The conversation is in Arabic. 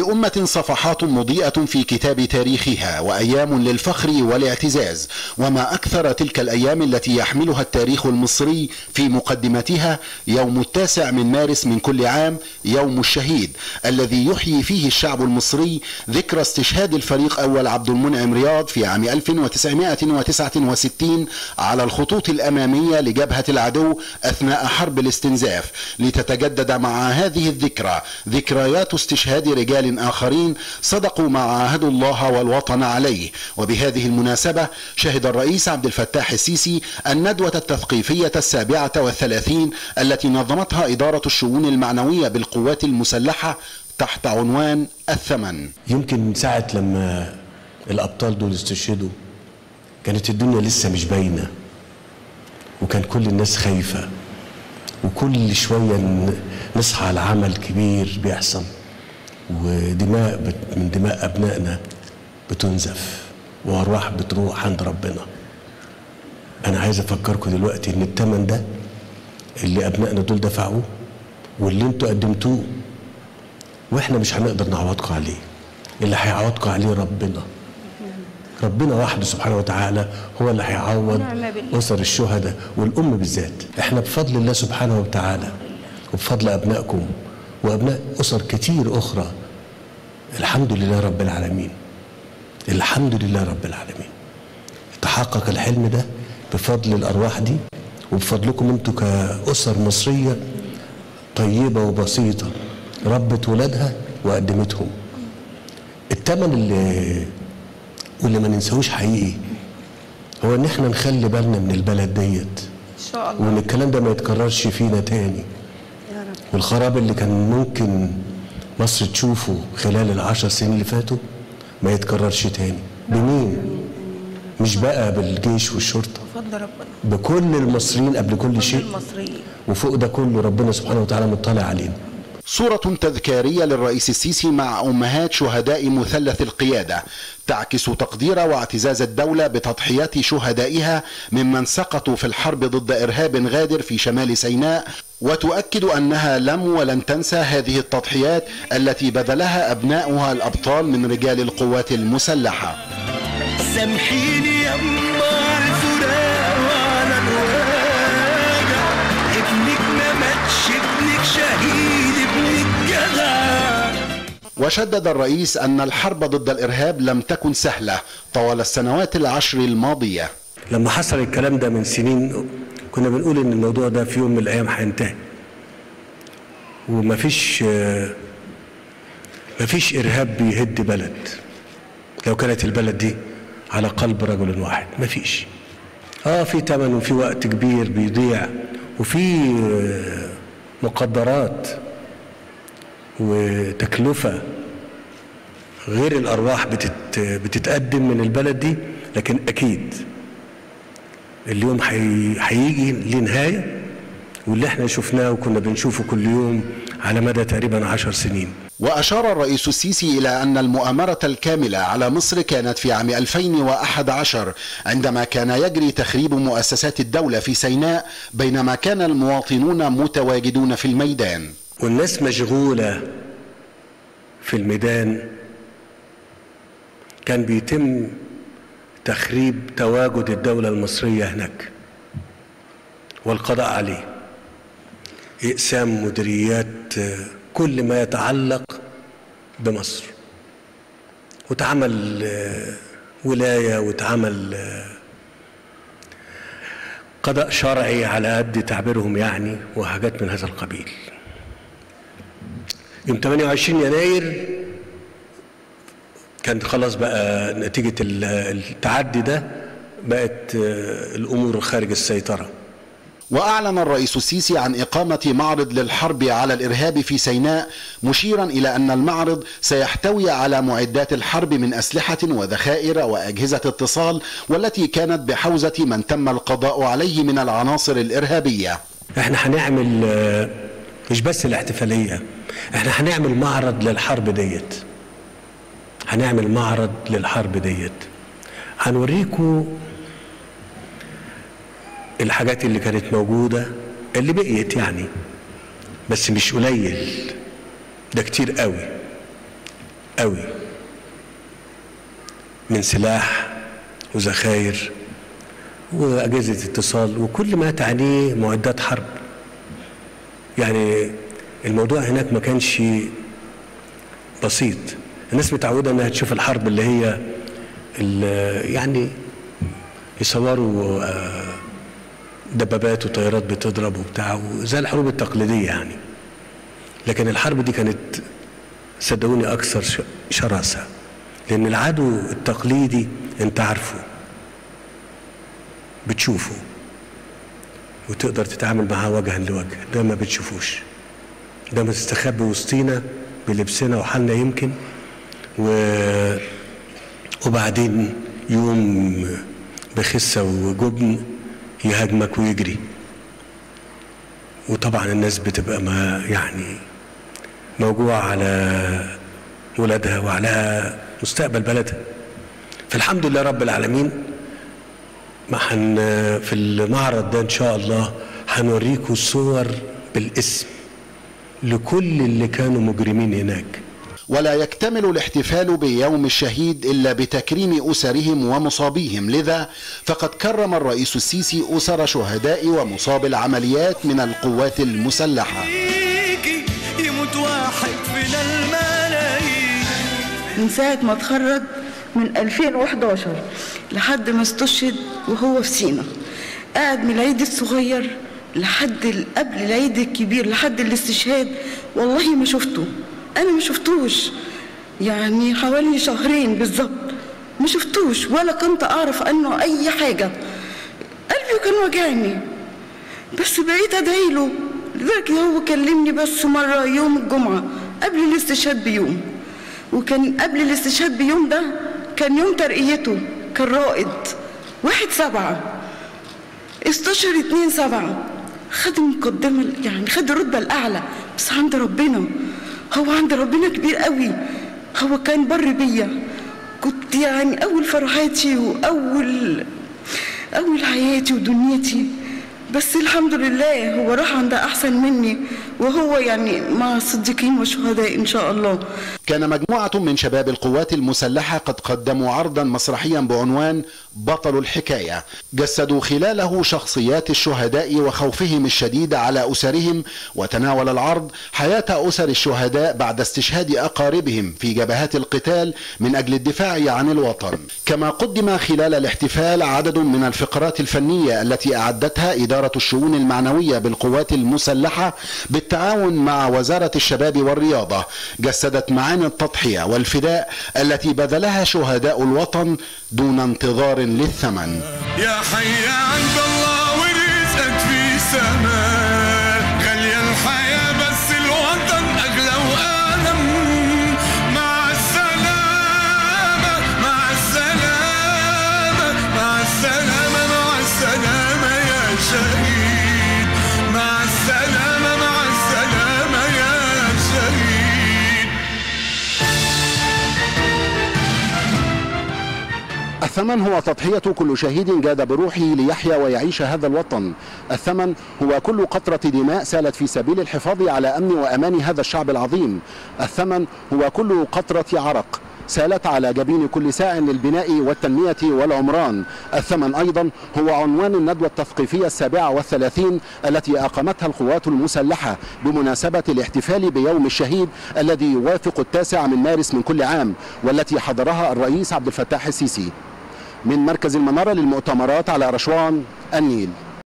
للأمة صفحات مضيئة في كتاب تاريخها وأيام للفخر والاعتزاز، وما أكثر تلك الأيام التي يحملها التاريخ المصري في مقدمتها يوم 9 من مارس من كل عام، يوم الشهيد الذي يحيي فيه الشعب المصري ذكرى استشهاد الفريق أول عبد المنعم رياض في عام 1969 على الخطوط الأمامية لجبهة العدو أثناء حرب الاستنزاف، لتتجدد مع هذه الذكرى ذكريات استشهاد رجال آخرين صدقوا ما عاهدوا الله والوطن عليه. وبهذه المناسبة شهد الرئيس عبد الفتاح السيسي الندوة التثقيفية 37 التي نظمتها إدارة الشؤون المعنوية بالقوات المسلحة تحت عنوان الثمن. يمكن ساعة لما الأبطال دول استشهدوا كانت الدنيا لسه مش باينة، وكان كل الناس خايفة، وكل شوية نصحى على عمل كبير بيحصل، ودماء من دماء أبنائنا بتنزف، وأرواح بتروح عند ربنا. أنا عايز أفكركم دلوقتي إن الثمن ده اللي أبنائنا دول دفعوه واللي أنتوا قدمتوه، وإحنا مش هنقدر نعوضكم عليه. اللي هيعوضكم عليه ربنا وحده سبحانه وتعالى هو اللي هيعوض أسر الشهداء والأم بالذات. إحنا بفضل الله سبحانه وتعالى وبفضل أبنائكم وأبناء أسر كتير أخرى، الحمد لله رب العالمين، الحمد لله رب العالمين، تحقق الحلم ده بفضل الأرواح دي وبفضلكم أنتوا كأسر مصرية طيبة وبسيطة ربت ولادها وقدمتهم. الثمن واللي ما ننساهوش حقيقي هو ان احنا نخلي بالنا من البلد ديت ان شاء الله، وان الكلام ده ما يتكررش فينا تاني يا رب. والخراب اللي كان ممكن مصر تشوفه خلال ال10 سنين اللي فاتوا ما يتكررش تاني. بمين؟ مش بقى بالجيش والشرطه، بفضل ربنا، بكل المصريين قبل كل شيء، وفوق ده كله ربنا سبحانه وتعالى مطلع علينا. صورة تذكارية للرئيس السيسي مع أمهات شهداء مثلث القيادة تعكس تقدير واعتزاز الدولة بتضحيات شهدائها ممن سقطوا في الحرب ضد إرهاب غادر في شمال سيناء، وتؤكد أنها لم ولن تنسى هذه التضحيات التي بذلها أبناؤها الأبطال من رجال القوات المسلحة. سامحيني يا على الوجع، ابنك ما ماتش، ابنك شهيد، وشدد الرئيس أن الحرب ضد الإرهاب لم تكن سهلة طوال السنوات ال10 الماضية. لما حصل الكلام ده من سنين كنا بنقول إن الموضوع ده في يوم من الأيام هينتهي، ومفيش إرهاب بيهد بلد لو كانت البلد دي على قلب رجل واحد. مفيش. في ثمن وفي وقت كبير بيضيع وفي مقدرات وتكلفة غير الأرواح بتتقدم من البلد دي، لكن أكيد اليوم هيجي لنهاية، واللي احنا شفناه وكنا بنشوفه كل يوم على مدى تقريبا 10 سنين. وأشار الرئيس السيسي إلى أن المؤامرة الكاملة على مصر كانت في عام 2011 عندما كان يجري تخريب مؤسسات الدولة في سيناء بينما كان المواطنون متواجدون في الميدان. والناس مشغولة في الميدان، كان بيتم تخريب تواجد الدولة المصرية هناك والقضاء عليه، إقسام مديريات كل ما يتعلق بمصر، وتعمل ولاية وتعمل قضاء شرعي على قد تعبيرهم يعني، وحاجات من هذا القبيل. يوم 28 يناير كان خلاص بقى نتيجة التعدي ده بقت الأمور خارج السيطرة. وأعلن الرئيس السيسي عن إقامة معرض للحرب على الإرهاب في سيناء، مشيرا إلى أن المعرض سيحتوي على معدات الحرب من أسلحة وذخائر وأجهزة اتصال، والتي كانت بحوزة من تم القضاء عليه من العناصر الإرهابية. احنا هنعمل مش بس الاحتفالية، احنا هنعمل معرض للحرب ديت، هنعمل معرض للحرب ديت، هنوريكم الحاجات اللي كانت موجودة اللي بقيت يعني، بس مش قليل، ده كتير قوي. قوي من سلاح وذخاير وأجهزة اتصال وكل ما تعنيه معدات حرب. يعني الموضوع هناك ما كانش بسيط. الناس متعودة انها تشوف الحرب اللي هي يعني يصوروا دبابات وطيارات بتضرب وبتاع زي الحروب التقليدية يعني. لكن الحرب دي كانت صدقوني أكثر شراسة، لأن العدو التقليدي أنت عارفه بتشوفه وتقدر تتعامل معاه وجها لوجه، ده ما بتشوفوش، ده مستخبي وسطينا بلبسنا وحالنا يمكن، وبعدين يوم بخسة وجبن يهاجمك ويجري. وطبعا الناس بتبقى ما يعني موجوعة على ولادها وعلى مستقبل بلدها. فالحمد لله رب العالمين في المعرض ده ان شاء الله هنوريكم صور بالاسم لكل اللي كانوا مجرمين هناك. ولا يكتمل الاحتفال بيوم الشهيد إلا بتكريم أسرهم ومصابيهم، لذا فقد كرم الرئيس السيسي أسر شهداء ومصاب العمليات من القوات المسلحة. يموت واحد فينا الملايين. من ساعة ما اتخرج من 2011 لحد ما استشهد وهو في سينا، قاعد من العيد الصغير لحد قبل العيد الكبير لحد الاستشهاد، والله ما شفته، أنا ما شفتوش، يعني حوالي شهرين بالظبط ما شفتوش ولا كنت أعرف عنه أي حاجة. قلبي كان وجعني بس بقيت أدعي له، لذلك هو كلمني بس مرة يوم الجمعة قبل الاستشهاد بيوم، وكان قبل الاستشهاد بيوم ده كان يوم ترقيته، كان رائد 1/7 استشهد 2/7، خد المقدمة يعني خد الرتبة الأعلى، بس عند ربنا، هو عند ربنا كبير قوي، هو كان بر بيا، كنت يعني أول فرحاتي وأول حياتي ودنيتي، بس الحمد لله هو راح عند أحسن مني، وهو يعني مع الصديقين والشهداء إن شاء الله. كان مجموعة من شباب القوات المسلحة قد قدموا عرضا مسرحيا بعنوان بطل الحكاية، جسدوا خلاله شخصيات الشهداء وخوفهم الشديد على أسرهم، وتناول العرض حياة أسر الشهداء بعد استشهاد أقاربهم في جبهات القتال من أجل الدفاع عن الوطن. كما قدم خلال الاحتفال عدد من الفقرات الفنية التي أعدتها إدارة الشؤون المعنوية بالقوات المسلحة بالتعاون مع وزارة الشباب والرياضة، جسدت معاني التضحية والفداء التي بذلها شهداء الوطن دون انتظار للثمن. يا حي عند الله ورزقك في سماء، غالية الحياة بس الوطن أغلى وأعلم. مع السلامة مع السلامة مع السلامة مع السلامة يا شهيد، مع السلامة مع السلامة يا شهيد. الثمن هو تضحية كل شهيد جاد بروحه ليحيا ويعيش هذا الوطن. الثمن هو كل قطرة دماء سالت في سبيل الحفاظ على أمن وأمان هذا الشعب العظيم. الثمن هو كل قطرة عرق سالت على جبين كل ساع للبناء والتنمية والعمران. الثمن أيضا هو عنوان الندوة التثقيفية 37 التي أقامتها القوات المسلحة بمناسبة الاحتفال بيوم الشهيد الذي يوافق 9 من مارس من كل عام، والتي حضرها الرئيس عبد الفتاح السيسي. من مركز المنارة للمؤتمرات على رشوان النيل.